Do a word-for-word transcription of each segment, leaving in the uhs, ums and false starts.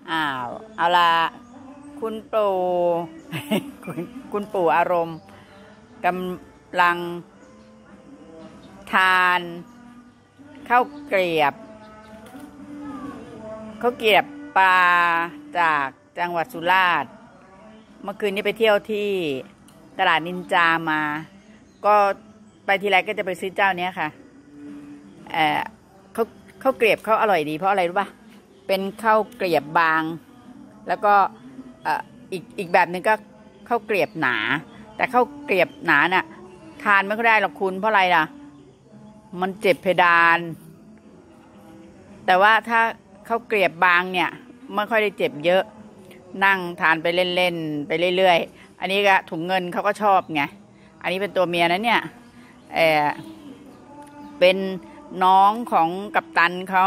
อ้าวเอาละคุณปู่ คุณคุณปู่อารมณ์กำลังทานข้าวเกรียบข้าวเกรียบปลาจากจังหวัดสุราษฎร์เมื่อคืนนี้ไปเที่ยวที่ตลาดนินจามาก็ไปทีไรก็จะไปซื้อเจ้านี้ค่ะเอ่อเขาข้าวเกรียบเขาอร่อยดีเพราะอะไรรู้ป่ะเป็นข้าวเกรียบบางแล้วก็อีกอีกแบบหนึ่งก็ข้าวเกรียบหนาแต่ข้าวเกรียบหนาน่ะทานไม่ค่อยได้หรอกคุณเพราะอะไรล่ะมันเจ็บเพดานแต่ว่าถ้าข้าวเกรียบบางเนี่ยไม่ค่อยได้เจ็บเยอะนั่งทานไปเล่นๆไปเรื่อยๆอันนี้ก็ถุงเงินเขาก็ชอบไงอันนี้เป็นตัวเมียนะเนี่ยเออเป็นน้องของกัปตันเขา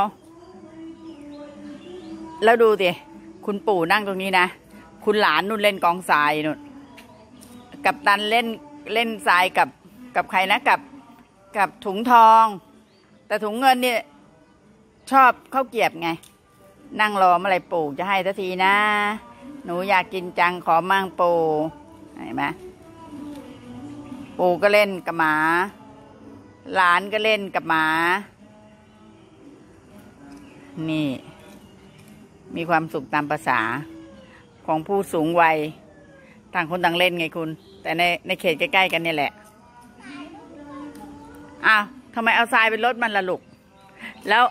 แล้วดูสิคุณปู่นั่งตรงนี้นะคุณหลานนู่นเล่นกองทรายนู่นกัปตันเล่นเล่นทรายกับกับใครนะกับกับถุงทองแต่ถุงเงินเนี่ยชอบข้าวเกรียบไงนั่งรอเมื่อไรปู่จะให้สักทีนะหนูอยากกินจังขอมั่งปู่เห็นไหมปู่ก็เล่นกับหมาหลานก็เล่นกับหมานี่มีความสุขตามภาษาของผู้สูงวัยต่างคนต่างเล่นไงคุณแต่ในในเขตใกล้ๆกันนี่แหละอ้าวทำไมเอาทรายเป็นรถมันละลูกแล้ว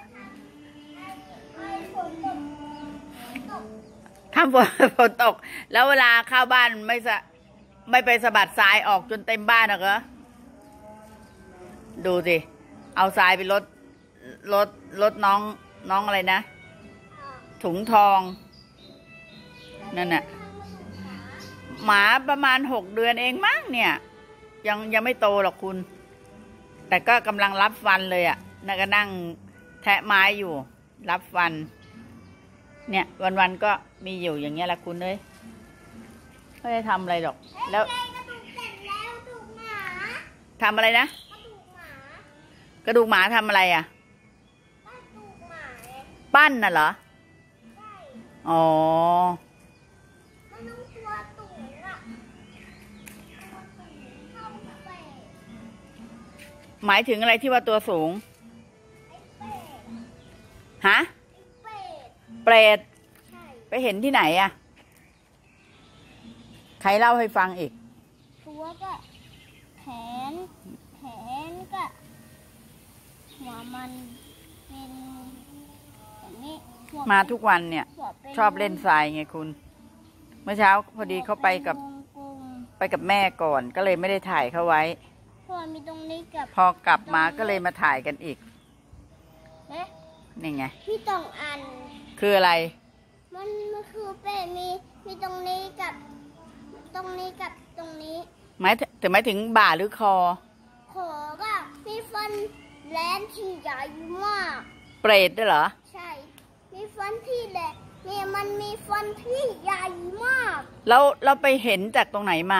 ทำฝนฝนตกแล้วเวลาเข้าบ้านไม่สะไม่ไปสะบัดทรายออกจนเต็มบ้านหรอกเหรอดูสิเอาทรายเป็นรถรถรถน้องน้องอะไรนะถุงทองนั่นน่ะหมาประมาณหกเดือนเองมั้งเนี่ยยังยังไม่โตหรอกคุณแต่ก็กำลังรับฟันเลยอ่ะนั่นก็นั่งแทะไม้อยู่รับฟันเนี่ยวันๆก็มีอยู่อย่างเงี้ยแหละคุณเลยไม่ได้ทำอะไรหรอกแล้วทำอะไรนะกระดูกหมาทำอะไรอ่ะปั้นน่ะเหรออ๋อหมายถึงอะไรที่ว่าตัวสูงฮะเปรตไปเห็นที่ไหนอะใครเล่าให้ฟังอีกตัวก็แขนแขนก็หัวมันเป็นแบบนี้มาทุกวันเนี่ยชอบเล่นทรายไงคุณเมื่อเช้าพอดีเขาไปกับไปกับแม่ก่อนก็เลยไม่ได้ถ่ายเขาไว้พอมีตรงนี้กับพอกลับมาก็เลยมาถ่ายกันอีกนี่ไงมีตรงอันคืออะไรมันมันคือเป็นมีมีตรงนี้กับตรงนี้กับตรงนี้หมายถึงหมายถึงบ่าหรือคอคอก็มีฟันแหลมที่ใหญ่มากเปรตด้วยเหรอใช่มีฟันที่แหลมมีมันมีฟันที่ใหญ่มากแล้วเราไปเห็นจากตรงไหนมา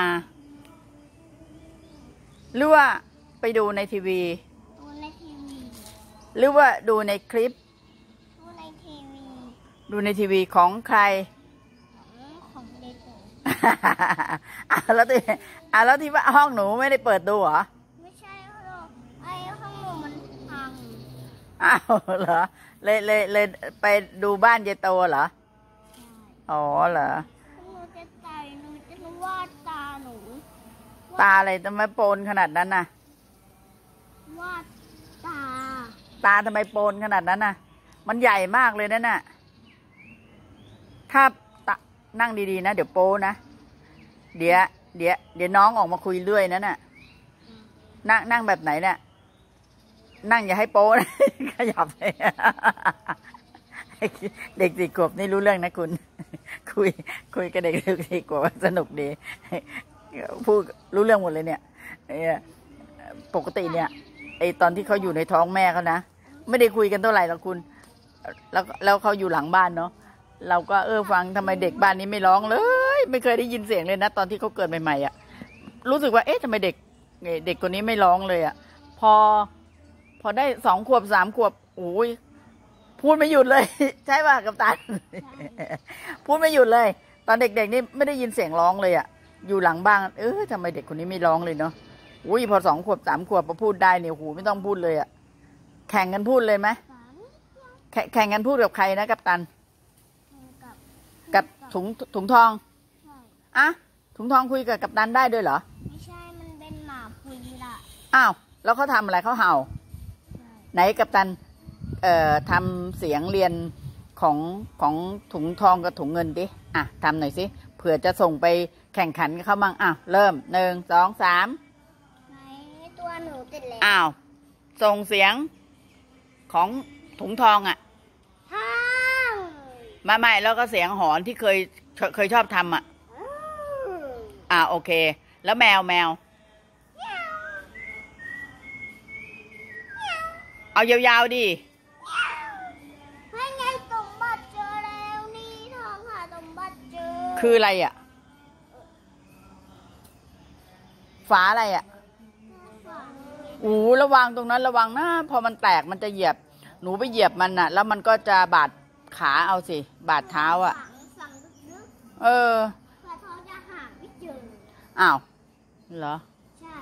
หรือว่าไปดูในทีวีดูในทีวีหรือว่าดูในคลิปดูในทีวีดูในทีวีของใครของเด็กอ่ะแล้วที่อ่ะแล้วที่ว่าห้องหนูไม่ได้เปิดดูเหรอไม่ใช่หรอกไอ้ห้องหนูมันพังอ้าวเหรอเลยเลยเลยไปดูบ้านเยโตเหรออ๋อเหรอหนูจะตายหนูจะวาดตาหนูตาอะไรทำไมโปนขนาดนั้นน่ะวาดตาตาทำไมโปนขนาดนั้นน่ะมันใหญ่มากเลยนั่นน่ะถ้านั่งดีๆนะเดี๋ยวโป้นะเดี๋ยวเดี๋ยวเดี๋ยวน้องออกมาคุยเรื่อยนั่นน่ะนั่งนั่งแบบไหนเนี่ยนั่งอย่าให้โป้นะขยับเลยเด็กสี่ขวบนี่รู้เรื่องนะคุณคุยคุยกับเด็กสี่ขวบสนุกดีพูดรู้เรื่องหมดเลยเนี่ยปกติเนี่ยไอตอนที่เขาอยู่ในท้องแม่เขานะไม่ได้คุยกันเท่าไหร่หรอกคุณแล้วแล้วเขาอยู่หลังบ้านเนาะเราก็เออฟังทำไมเด็กบ้านนี้ไม่ร้องเลยไม่เคยได้ยินเสียงเลยนะตอนที่เขาเกิดใหม่ๆอ่ะรู้สึกว่าเอ๊ะทำไมเด็กเด็กคนนี้ไม่ร้องเลยอ่ะพอพอได้สองขวบสามขวบโอ้ยพูดไม่หยุดเลย ใช่ป่ะกัปตัน พูดไม่หยุดเลย ตอนเด็กๆนี่ไม่ได้ยินเสียงร้องเลยอ่ะอยู่หลังบ้านเออทำไมเด็กคนนี้ไม่ร้องเลยเนาะอุ้ยพอสองขวบสามขวบพอพูดได้เนี่ยหูไม่ต้องพูดเลยอ่ะแข่งกันพูดเลยไหมแข่งแข่งกันพูดกับใครนะกัปตันกับถุงถุงทองอะถุงทองคุยกับกัปตันได้ด้วยเหรอไม่ใช่มันเป็นหมาคุยละอ้าวแล้วเขาทำอะไรเขาเห่าไหนกัปตันเอ่อทำเสียงเรียนของของถุงทองกับถุงเงินดิอ่ะทำหน่อยสิเผื่อจะส่งไปแข่งขันกับเขาบ้างอ้าวเริ่มหนึ่งสองสามไหนตัวหนูติดแล้วอ้าวส่งเสียงของถุงทองอ่ะทางมาใหม่แล้วก็เสียงหอนที่เคยเคยชอบทำอ่ะอ่าโอเคแล้วแมวแมวเอายาวๆดิให้ไงสมบัติเจอแล้วนี่ทองหาสมบัติเจอคืออะไรอ่ะฝาอะไรอ่ะอู้ระวังตรงนั้นระวังนะพอมันแตกมันจะเหยียบหนูไปเหยียบมันน่ะแล้วมันก็จะบาดขาเอาสิบาดเท้าอ่ะเออพอท้องจะหาไม่เจออ้าวเหรอใช่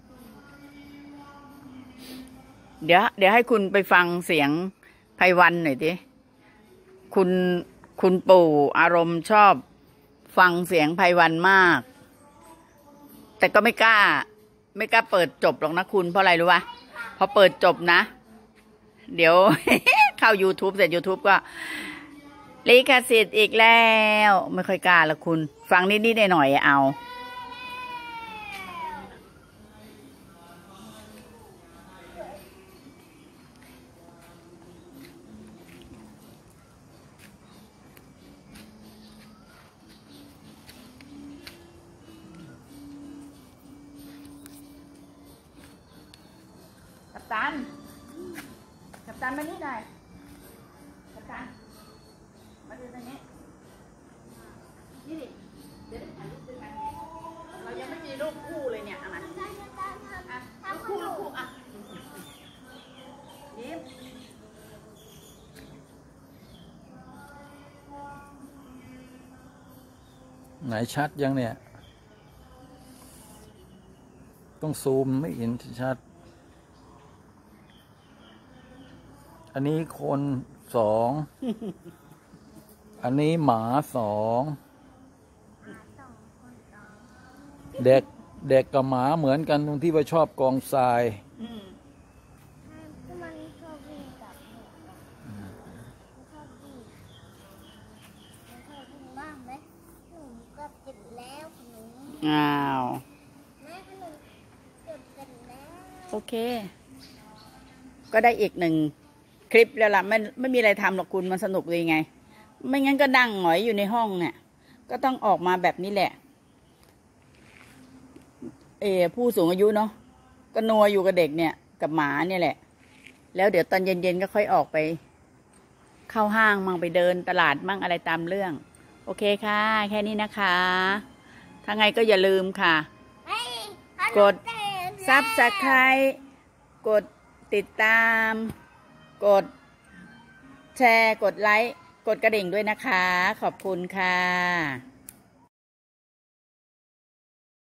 เดี๋ยวเดี๋ยวให้คุณไปฟังเสียงไพวันหน่อยดิคุณคุณปู่อารมณ์ชอบฟังเสียงไพวันมากแต่ก็ไม่กล้าไม่กล้าเปิดจบหรอกนะคุณเพราะอะไรรู้ป่ะพอเปิดจบนะเดี๋ยว เข้า YouTube เสร็จ YouTube ก็ลิขสิทธิ์อีกแล้วไม่ค่อยกล้าละคุณฟังนิดๆหน่อยๆเอากัปตันกัปตันมานี่หน่อยกัปตันมาดูตรงนี้นี่ดิเดี๋ยวถ่ายรูปด้วยกันเรายังไม่มีรูปคู่เลยเนี่ยเอามาอ่ะรูปคู่รูปคู่อ่ะยิ้มไหนชัดยังเนี่ยต้องซูมไม่เห็นชัดอันนี้คนสอง อันนี้หมาสองเด็กเด็กกับหมาเหมือนกันตรงที่ว่าชอบกองทรายมันชอบวิ่งกับชอบวิ่งชอบวิ่งบ้างไหมหนูก็เจ็บแล้วขนมอ้าวแม่ขนมเจ็บกันแล้วโอเคก็ได้อีกหนึ่งคลิปแล้วล่ะไม่ไม่มีอะไรทำหรอกคุณมันสนุกเลยไงไม่งั้นก็นั่งหงอยอยู่ในห้องเนี่ยก็ต้องออกมาแบบนี้แหละเออผู้สูงอายุเนาะก็นัวอยู่กับเด็กเนี่ยกับหมาเนี่ยแหละแล้วเดี๋ยวตอนเย็นๆก็ค่อยออกไปเข้าห้างมั่งไปเดินตลาดมั่งอะไรตามเรื่องโอเคค่ะแค่นี้นะคะถ้าไงก็อย่าลืมค่ะกดซับสไครบ์กดติดตามกดแชร์กดไลค์กดกระดิ่งด้วยนะคะขอบคุณค่ะ